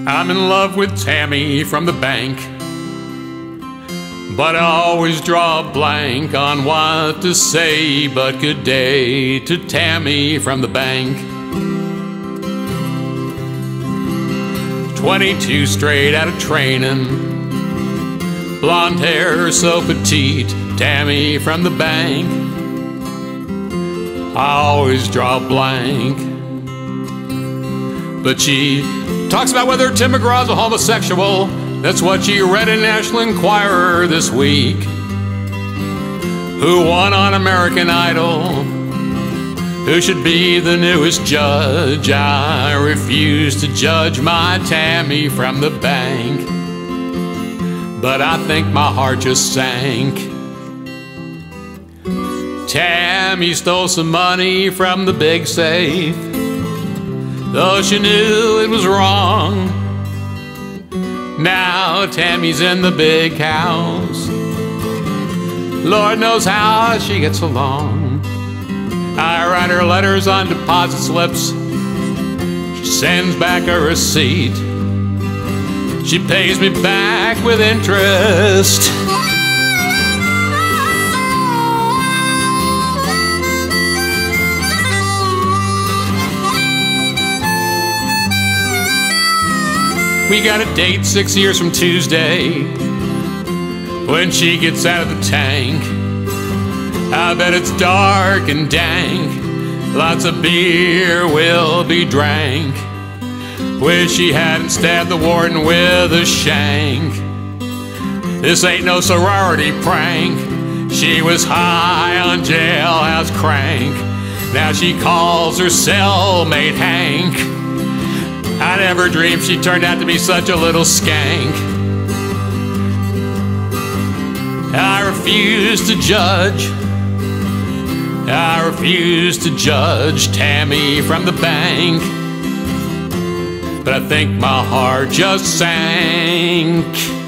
I'm in love with Tammy from the bank, but I always draw a blank on what to say but good day to Tammy from the bank. 22 straight out of training, blonde hair so petite, Tammy from the bank. I always draw a blank, but she talks about whether Tim McGraw's a homosexual. That's what she read in National Enquirer this week. Who won on American Idol? Who should be the newest judge? I refuse to judge my Tammy from the bank, but I think my heart just sank. Tammy stole some money from the big safe, though she knew it was wrong. Now Tammy's in the big house, Lord knows how she gets along. I write her letters on deposit slips, she sends back a receipt, she pays me back with interest. We got a date 6 years from Tuesday, when she gets out of the tank. I bet it's dark and dank, lots of beer will be drank. Wish she hadn't stabbed the warden with a shank. This ain't no sorority prank, she was high on jailhouse crank. Now she calls her cellmate Hank. I never dreamed she turned out to be such a little skank. I refuse to judge, I refuse to judge Tammy from the bank, but I think my heart just sank.